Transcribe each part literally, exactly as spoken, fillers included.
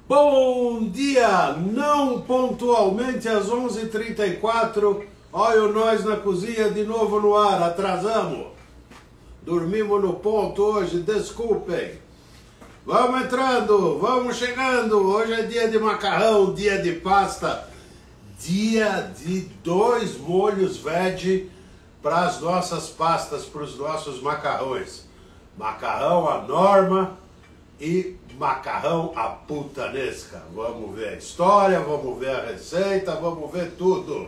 Bom dia! Não pontualmente às onze e trinta e quatro, olha nós na cozinha de novo no ar, atrasamos. Dormimos no ponto hoje, desculpem. Vamos entrando, vamos chegando. Hoje é dia de macarrão, dia de pasta, dia de dois molhos veg para as nossas pastas, para os nossos macarrões. Macarrão à norma e macarrão à putanesca. Vamos ver a história, vamos ver a receita, vamos ver tudo.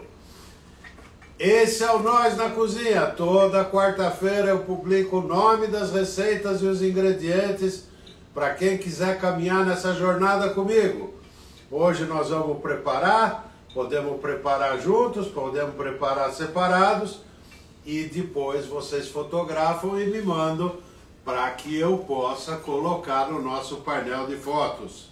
Esse é o Nós na Cozinha. Toda quarta-feira eu publico o nome das receitas e os ingredientes para quem quiser caminhar nessa jornada comigo. Hoje nós vamos preparar, podemos preparar juntos, podemos preparar separados e depois vocês fotografam e me mandam para que eu possa colocar no nosso painel de fotos.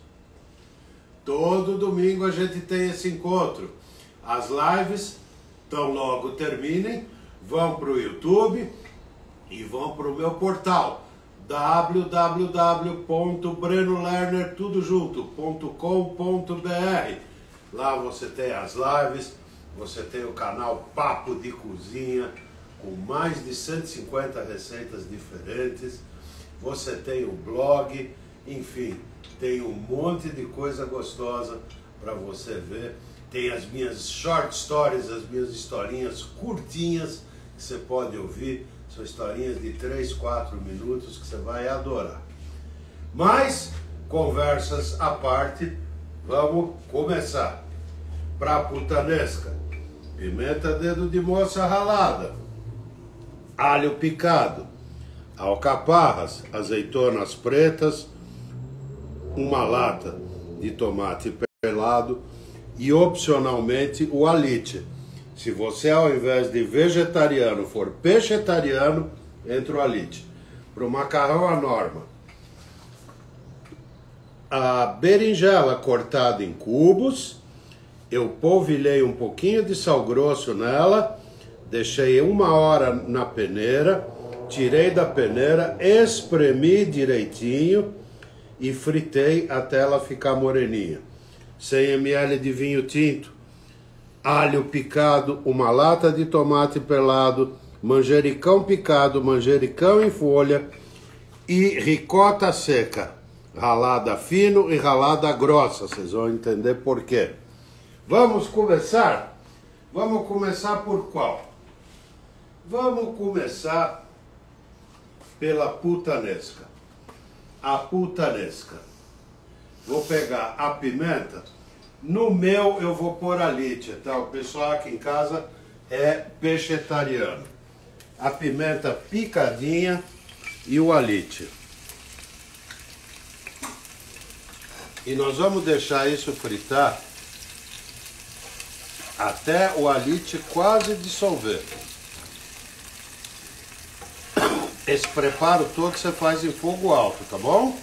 Todo domingo a gente tem esse encontro. As lives, tão logo terminem, vão para o YouTube e vão para o meu portal w w w ponto breno lerner tudo junto ponto com ponto b r. Lá você tem as lives, você tem o canal Papo de Cozinha, com mais de cento e cinquenta receitas diferentes. Você tem o blog, enfim, tem um monte de coisa gostosa para você ver. Tem as minhas short stories, as minhas historinhas curtinhas que você pode ouvir. São historinhas de três, quatro minutos que você vai adorar. Mas, conversas à parte, vamos começar. Para a putanesca, pimenta dedo de moça ralada, alho picado, alcaparras, azeitonas pretas, uma lata de tomate pelado e opcionalmente o alite. Se você ao invés de vegetariano for peixetariano, entra o alite. Para o macarrão à norma, a berinjela cortada em cubos, eu polvilhei um pouquinho de sal grosso nela, deixei uma hora na peneira, tirei da peneira, espremi direitinho e fritei até ela ficar moreninha. cem mililitros de vinho tinto, alho picado, uma lata de tomate pelado, manjericão picado, manjericão em folha e ricota seca, ralada fino e ralada grossa. Vocês vão entender por quê. Vamos começar? Vamos começar por qual? Vamos começar pela putanesca. A putanesca. Vou pegar a pimenta. No meu eu vou pôr alite, tá? O pessoal aqui em casa é peixetariano. A pimenta picadinha e o alite. E nós vamos deixar isso fritar até o alite quase dissolver. Esse preparo todo você faz em fogo alto, tá bom?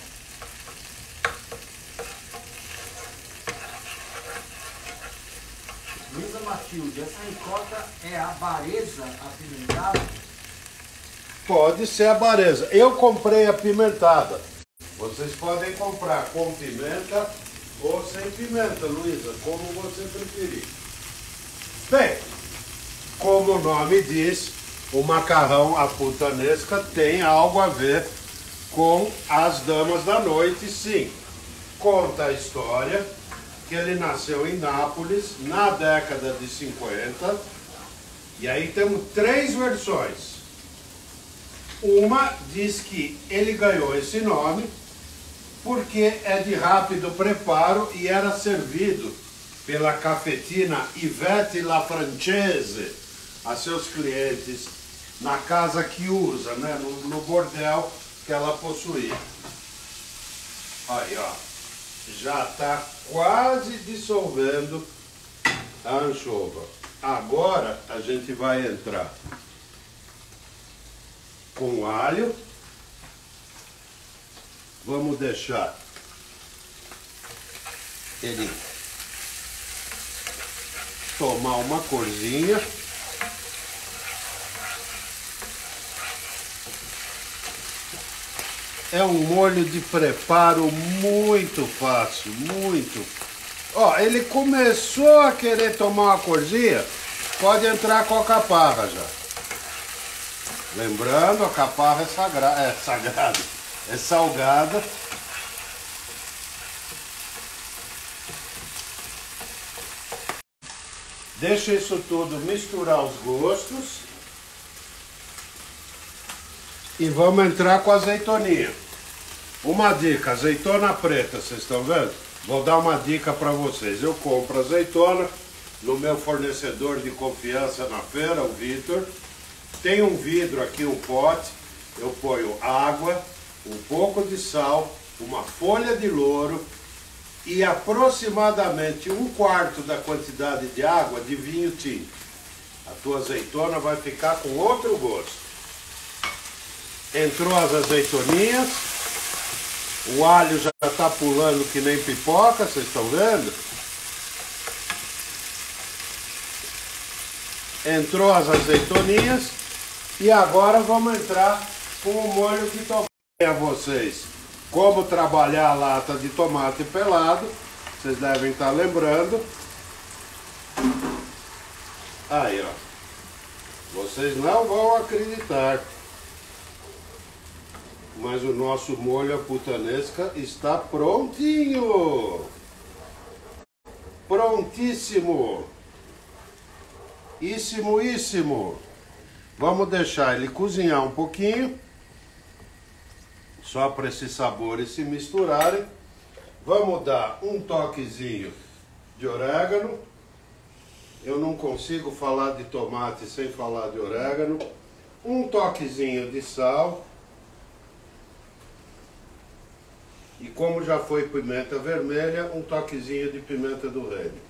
Luísa Matilde, essa ricota é a bareza apimentada? Pode ser a bareza. Eu comprei apimentada. Vocês podem comprar com pimenta ou sem pimenta, Luísa, como você preferir. Bem, como o nome diz, o macarrão à putanesca tem algo a ver com as damas da noite, sim. Conta a história que ele nasceu em Nápoles na década de cinquenta, e aí temos três versões. Uma diz que ele ganhou esse nome porque é de rápido preparo e era servido pela cafetina Yvette La Francese a seus clientes na casa que usa, né, no, no bordel que ela possuía. Aí, ó, já está quase dissolvendo a anchova. Agora a gente vai entrar com alho. Vamos deixar ele tomar uma corzinha. É um molho de preparo muito fácil, muito. Ó, ele começou a querer tomar uma corzinha, pode entrar com a caparra já. Lembrando, a caparra é sagrada, é sagrada, é salgada. Deixa isso tudo misturar os gostos. E vamos entrar com a azeitoninha. Uma dica, azeitona preta, vocês estão vendo? Vou dar uma dica para vocês. Eu compro azeitona no meu fornecedor de confiança na feira, o Vitor. Tem um vidro aqui, um pote. Eu ponho água, um pouco de sal, uma folha de louro e aproximadamente um quarto da quantidade de água de vinho tinto. A tua azeitona vai ficar com outro gosto. Entrou as azeitoninhas, o alho já está pulando que nem pipoca, vocês estão vendo? Entrou as azeitoninhas e agora vamos entrar com o molho de tomate. A vocês como trabalhar a lata de tomate pelado, vocês devem estar lembrando. Aí, ó, vocês não vão acreditar, mas o nosso molho à putanesca está prontinho! Prontíssimo! Íssimo, íssimo! Vamos deixar ele cozinhar um pouquinho, só para esses sabores se misturarem. Vamos dar um toquezinho de orégano. Eu não consigo falar de tomate sem falar de orégano. Um toquezinho de sal. E como já foi pimenta vermelha, um toquezinho de pimenta do reino.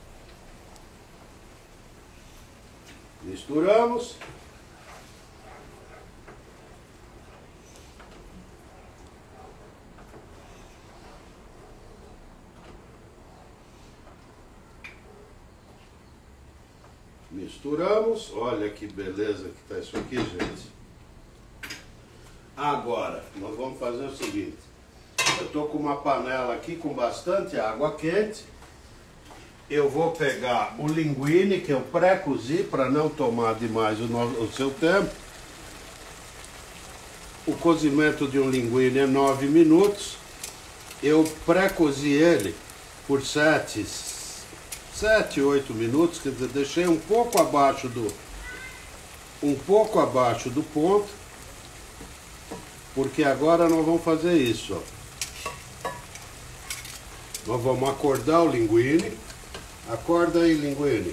Misturamos. Misturamos. Olha que beleza que tá isso aqui, gente. Agora, nós vamos fazer o seguinte. Eu tô com uma panela aqui com bastante água quente. Eu vou pegar o linguine que eu pré-cozi para não tomar demais o, no, o seu tempo. O cozimento de um linguine é nove minutos. Eu pré-cozi ele por sete, sete, oito minutos, quer dizer, deixei um pouco abaixo do um pouco abaixo do ponto, porque agora nós vamos fazer isso, ó. Nós vamos acordar o linguine. Acorda aí, linguine.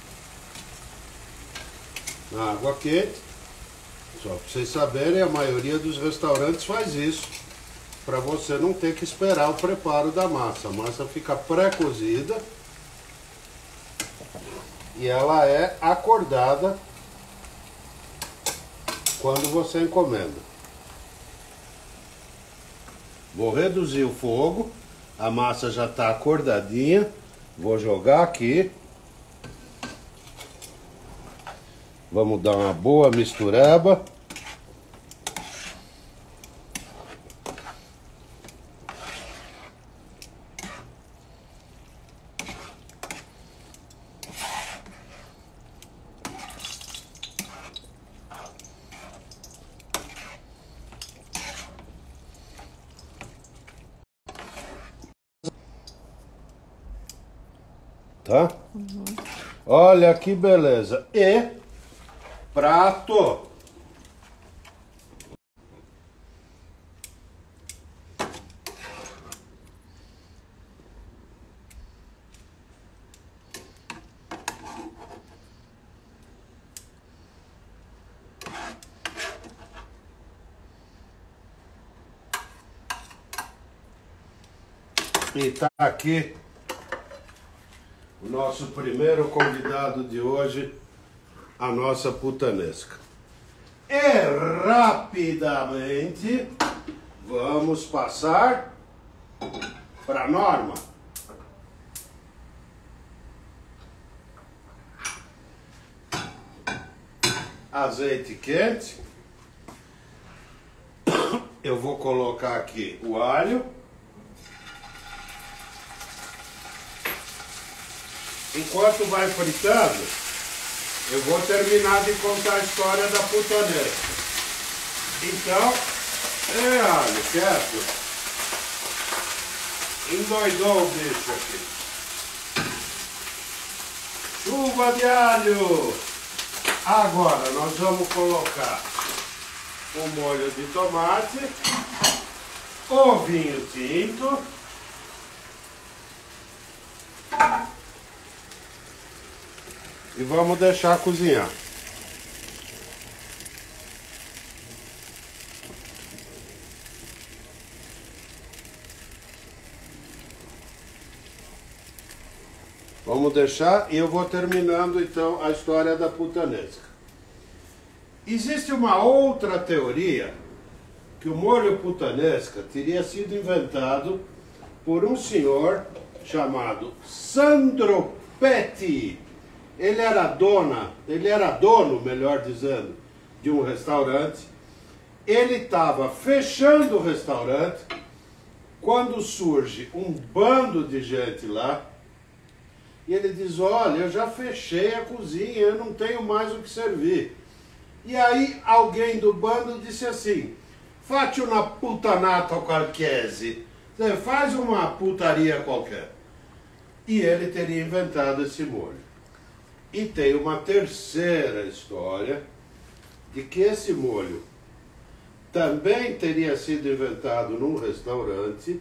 Na água quente. Só para vocês saberem, a maioria dos restaurantes faz isso, para você não ter que esperar o preparo da massa. A massa fica pré-cozida e ela é acordada quando você encomenda. Vou reduzir o fogo. A massa já está acordadinha. Vou jogar aqui. Vamos dar uma boa mistureba. Tá? Uhum. Olha que beleza. E prato. E tá aqui o nosso primeiro convidado de hoje, a nossa putanesca. E rapidamente vamos passar para a Norma. Azeite quente. eu vou colocar aqui o alho. Enquanto vai fritando, eu vou terminar de contar a história da putanesca. Então, é alho, certo? Endoidou o bicho aqui. Chuva de alho! Agora nós vamos colocar o molho de tomate, o vinho tinto, e vamos deixar cozinhar. Vamos deixar e eu vou terminando então a história da putanesca. Existe uma outra teoria que o molho putanesca teria sido inventado por um senhor chamado Sandro Petti. Ele era dona, ele era dono, melhor dizendo, de um restaurante. Ele estava fechando o restaurante quando surge um bando de gente lá. E ele diz, olha, eu já fechei a cozinha, eu não tenho mais o que servir. E aí alguém do bando disse assim, fate una putanata qualquese, faz uma putaria qualquer. E ele teria inventado esse molho. E tem uma terceira história de que esse molho também teria sido inventado num restaurante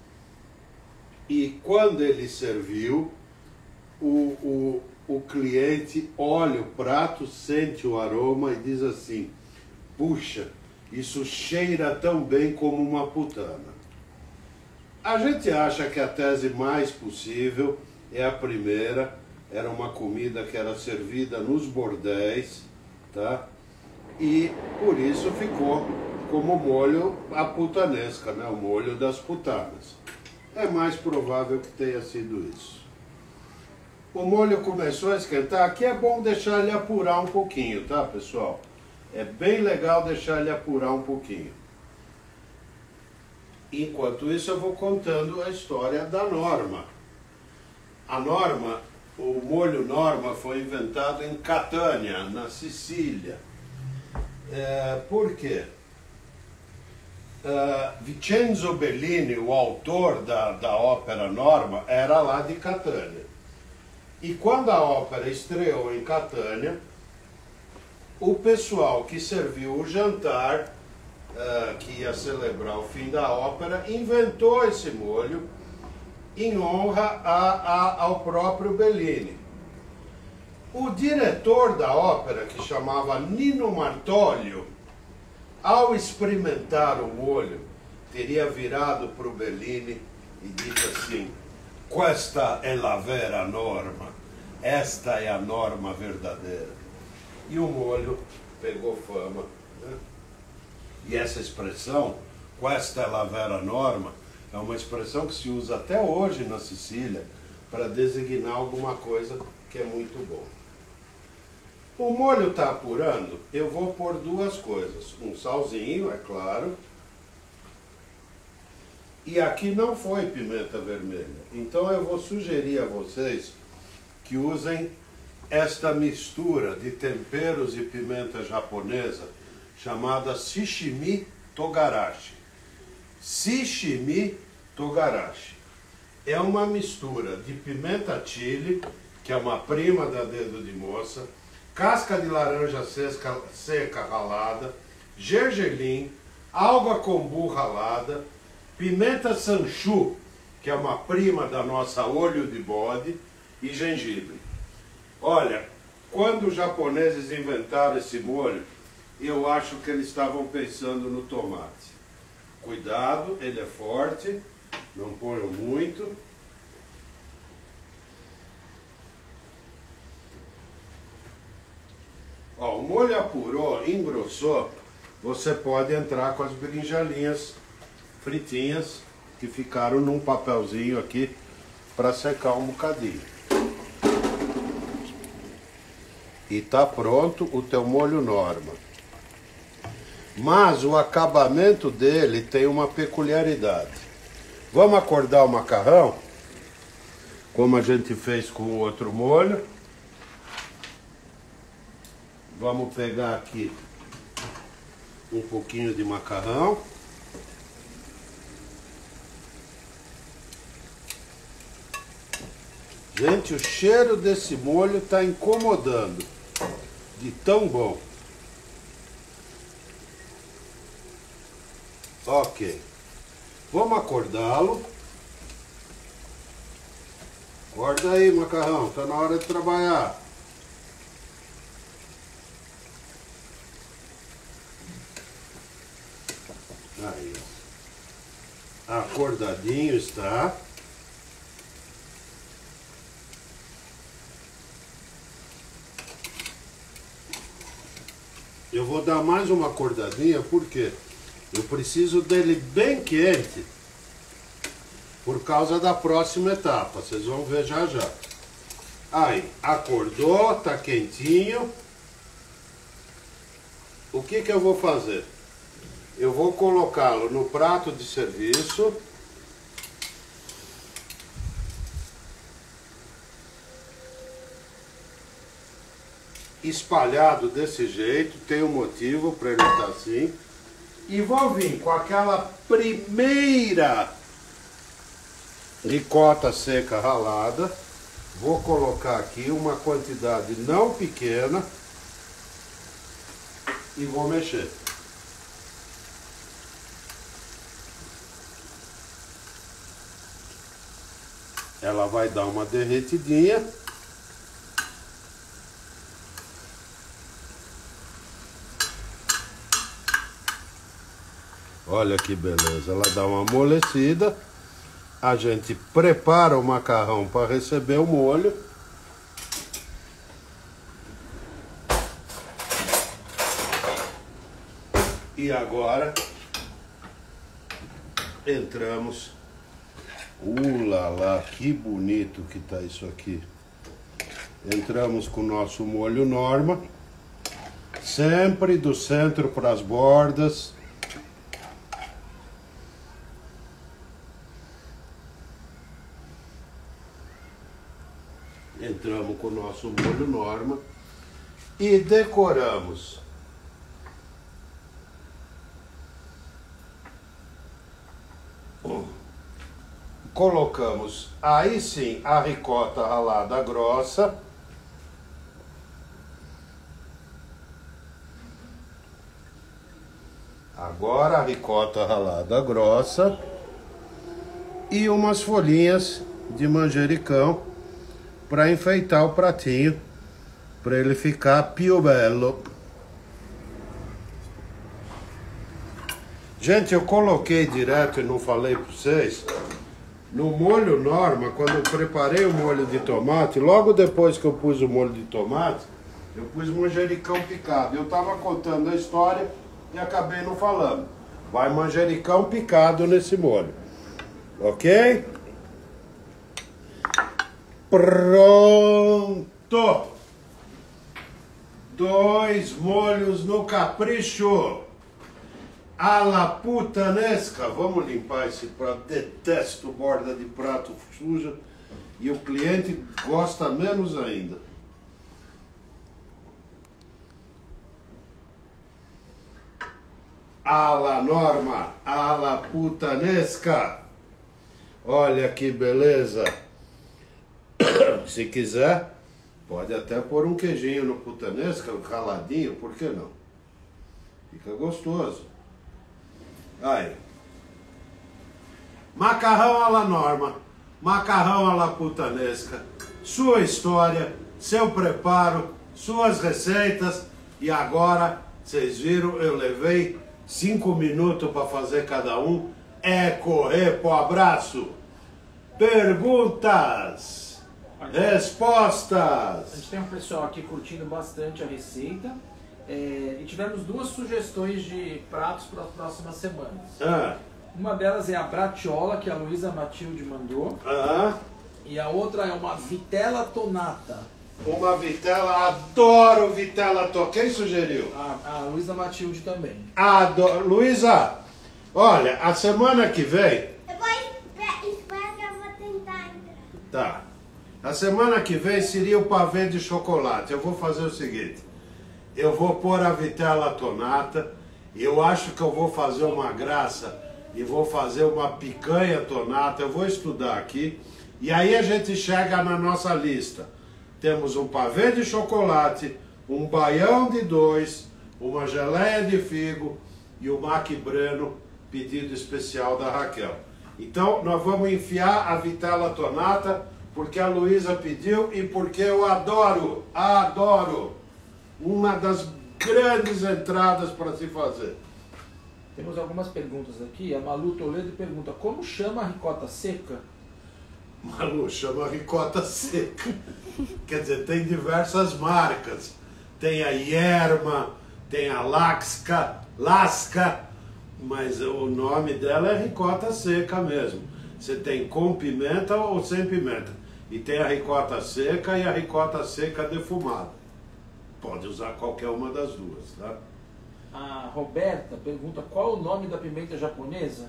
e quando ele serviu, O, o, o cliente olha o prato, sente o aroma e diz assim, puxa, isso cheira tão bem como uma putana. A gente acha que a tese mais possível é a primeira, era uma comida que era servida nos bordéis, tá? E por isso ficou como molho a putanesca, né? O molho das putanas. É mais provável que tenha sido isso. O molho começou a esquentar, aqui é bom deixar ele apurar um pouquinho, tá, pessoal? É bem legal deixar ele apurar um pouquinho. Enquanto isso, eu vou contando a história da Norma. A Norma, o molho Norma foi inventado em Catânia, na Sicília. É, por quê? Uh, Vincenzo Bellini, o autor da, da ópera Norma, era lá de Catânia. E quando a ópera estreou em Catânia, o pessoal que serviu o jantar, uh, que ia celebrar o fim da ópera, inventou esse molho em honra a, a, ao próprio Bellini. O diretor da ópera, que chamava Nino Martolio, ao experimentar o molho, teria virado para o Bellini e dito assim, questa è la vera norma, esta é a norma verdadeira. E o molho pegou fama. Né? E essa expressão, questa è la vera norma, é uma expressão que se usa até hoje na Sicília para designar alguma coisa que é muito boa. O molho está apurando, eu vou pôr duas coisas. Um salzinho, é claro. E aqui não foi pimenta vermelha. Então eu vou sugerir a vocês que usem esta mistura de temperos e pimenta japonesa chamada Shichimi Togarashi. Shichimi Togarashi. É uma mistura de pimenta chile, que é uma prima da dedo de moça, casca de laranja seca, seca ralada, gergelim, alga kombu ralada, pimenta sanchu, que é uma prima da nossa olho de bode, e gengibre. Olha, quando os japoneses inventaram esse molho, eu acho que eles estavam pensando no tomate. Cuidado, ele é forte, não ponham muito. Ó, o molho apurou, engrossou, você pode entrar com as berinjelinhas fritinhas que ficaram num papelzinho aqui para secar um bocadinho. E tá pronto o teu molho Norma. mas o acabamento dele tem uma peculiaridade. Vamos acordar o macarrão, como a gente fez com o outro molho. Vamos pegar aqui um pouquinho de macarrão. Gente, o cheiro desse molho está incomodando, de tão bom. Ok. Vamos acordá-lo. Acorda aí, macarrão, tá na hora de trabalhar. Aí, ó. Acordadinho está. Eu vou dar mais uma acordadinha, porque eu preciso dele bem quente, por causa da próxima etapa. Vocês vão ver já já. Aí, acordou, tá quentinho. O que que eu vou fazer? Eu vou colocá-lo no prato de serviço. Espalhado desse jeito, tem um motivo para ele estar assim. E vou vir com aquela primeira ricota seca ralada. Vou colocar aqui uma quantidade não pequena e vou mexer. Ela vai dar uma derretidinha. Olha que beleza, ela dá uma amolecida. A gente prepara o macarrão para receber o molho. E agora entramos. Ulala, que bonito que tá isso aqui. Entramos com o nosso molho Norma. Sempre do centro para as bordas. Entramos com o nosso molho Norma e decoramos. Colocamos aí sim a ricota ralada grossa. Agora a ricota ralada grossa e umas folhinhas de manjericão para enfeitar o pratinho, para ele ficar più bello. Gente, eu coloquei direto e não falei para vocês, no molho Norma, quando eu preparei o molho de tomate, logo depois que eu pus o molho de tomate, eu pus manjericão picado. Eu estava contando a história e acabei não falando. Vai manjericão picado nesse molho, ok? Pronto! Dois molhos no capricho. Alla putanesca. Vamos limpar esse prato. Detesto borda de prato suja. E o cliente gosta menos ainda. Alla Norma. Alla putanesca. Olha que beleza. Se quiser, pode até pôr um queijinho no putanesca, raladinho, por que não? Fica gostoso. Aí. Macarrão à la Norma, macarrão à la putanesca, sua história, seu preparo, suas receitas. E agora, vocês viram, eu levei cinco minutos para fazer cada um. É correr pro abraço. Perguntas. Respostas! A gente tem um pessoal aqui curtindo bastante a receita. É, e tivemos duas sugestões de pratos para as próximas semanas. Ah. Uma delas é a bratiola, que a Luísa Matilde mandou. Ah. E a outra é uma vitela tonata. uma vitela, adoro vitela tonata. Quem sugeriu? A, a Luísa Matilde também. Adoro. Luísa, olha, a semana que vem... Eu vou esperar que eu vou tentar entrar. Tá. A semana que vem seria o pavê de chocolate. Eu vou fazer o seguinte. Eu vou pôr a vitela tonata. Eu acho que eu vou fazer uma graça e vou fazer uma picanha tonata. Eu vou estudar aqui. E aí a gente chega na nossa lista. Temos um pavê de chocolate, um baião de dois, uma geleia de figo e o Mac Breno, pedido especial da Raquel. Então nós vamos enfiar a vitela tonata porque a Luísa pediu e porque eu adoro, adoro. Uma das grandes entradas para se fazer. Temos algumas perguntas aqui. A Malu Toledo pergunta, como chama a ricota seca? Malu, chama ricota seca. Quer dizer, tem diversas marcas. Tem a Yerma, tem a Laxca, Lasca, mas o nome dela é ricota seca mesmo. Você tem com pimenta ou sem pimenta. E tem a ricota seca e a ricota seca defumada. Pode usar qualquer uma das duas, tá? A Roberta pergunta, qual o nome da pimenta japonesa?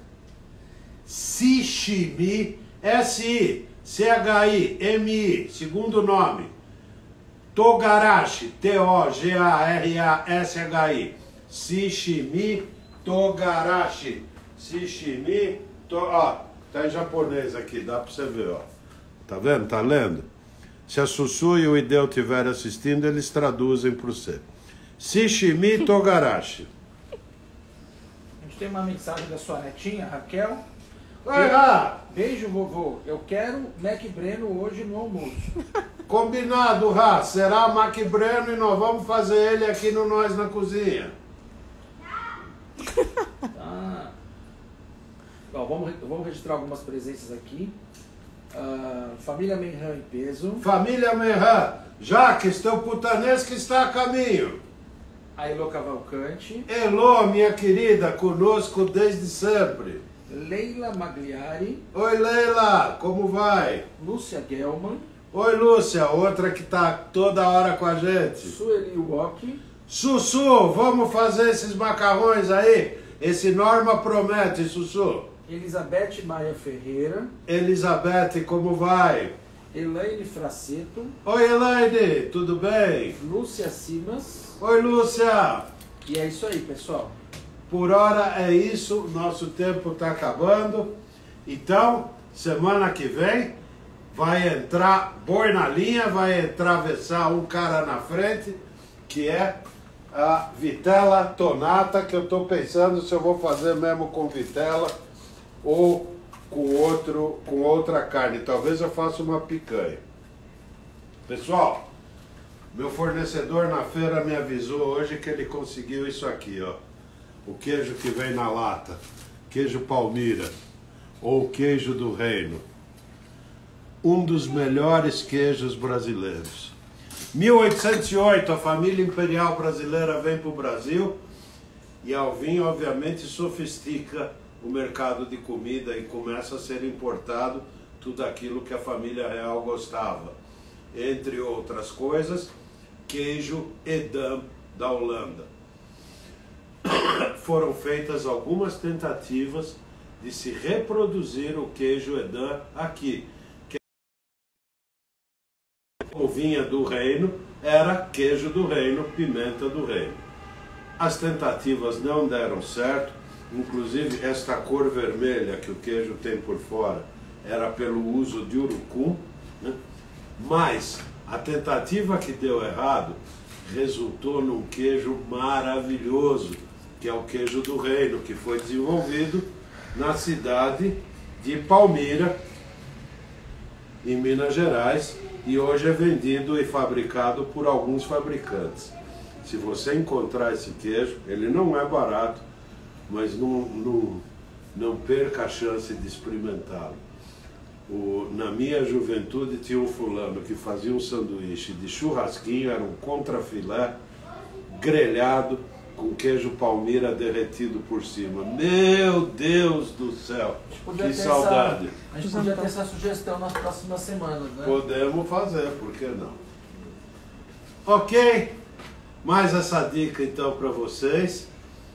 Shishimi, S I C H I M I, segundo nome. Togarashi, T O G A R A S H I. Shishimi Togarashi. Shishimi, to... ó, tá em japonês aqui, dá pra você ver, ó. Tá vendo? Tá lendo? Se a Sussu e o Ideu estiverem assistindo, eles traduzem para você. Shishimi Togarashi. A gente tem uma mensagem da sua netinha, Raquel. Vai lá! Beijo, vovô. Eu quero Mac Breno hoje no almoço. Combinado, Rá. Será Mac Breno e nós vamos fazer ele aqui no Nós na Cozinha. Tá. Ó, vamos, vamos registrar algumas presenças aqui. Uh, família Menran em peso. Família Menran, Jaques, teu putanesco está a caminho. A Elô Cavalcante. Elô, minha querida, conosco desde sempre. Leila Magliari. Oi, Leila, como vai? Lúcia Gelman. Oi, Lúcia, outra que está toda hora com a gente. Sueli Wok. Sussu, vamos fazer esses macarrões aí? Esse Norma promete, Sussu. Elizabeth Maia Ferreira. Elizabeth, como vai? Elaine Fraceto. Oi, Elaine, tudo bem? Lúcia Simas. Oi, Lúcia. E é isso aí, pessoal. Por hora é isso, nosso tempo está acabando. Então, semana que vem, vai entrar boi na linha, vai atravessar um cara na frente, que é a vitela tonata, que eu estou pensando se eu vou fazer mesmo com vitela ou com, outro, com outra carne. Talvez eu faça uma picanha. Pessoal, meu fornecedor na feira me avisou hoje que ele conseguiu isso aqui, ó. O queijo que vem na lata, queijo Palmira, ou queijo do reino. Um dos melhores queijos brasileiros. mil oitocentos e oito, a família imperial brasileira vem para o Brasil e Alvim, obviamente, sofistica o mercado de comida e começa a ser importado tudo aquilo que a família real gostava. Entre outras coisas, queijo Edam da Holanda. Foram feitas algumas tentativas de se reproduzir o queijo Edam aqui. Como vinha do reino, era queijo do reino, pimenta do reino. As tentativas não deram certo, inclusive esta cor vermelha que o queijo tem por fora era pelo uso de urucum, né? Mas a tentativa que deu errado resultou num queijo maravilhoso, que é o queijo do reino, que foi desenvolvido na cidade de Palmira, em Minas Gerais, e hoje é vendido e fabricado por alguns fabricantes. Se você encontrar esse queijo, ele não é barato, mas não, não, não perca a chance de experimentá-lo. O, na minha juventude tinha um fulano que fazia um sanduíche de churrasquinho, era um contrafilé grelhado com queijo Palmira derretido por cima. Meu Deus do céu, que saudade. Essa, a gente podia ter essa sugestão nas próximas semanas, né? Podemos fazer, por que não? Ok? Mais essa dica então para vocês.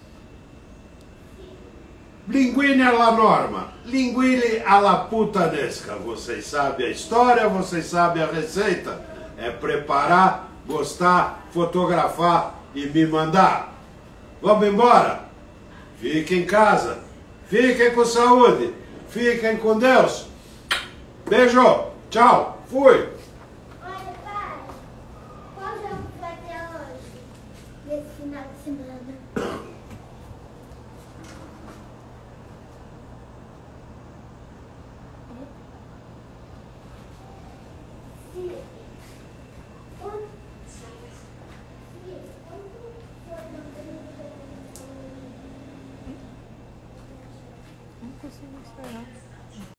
Linguine alla norma, linguine alla putanesca. Vocês sabem a história, vocês sabem a receita. É preparar, gostar, fotografar e me mandar. Vamos embora? Fiquem em casa, fiquem com saúde, fiquem com Deus. Beijo, tchau, fui. Olha, pai, qual jogo vai ter hoje? Nesse final de semana? Não consigo esperar.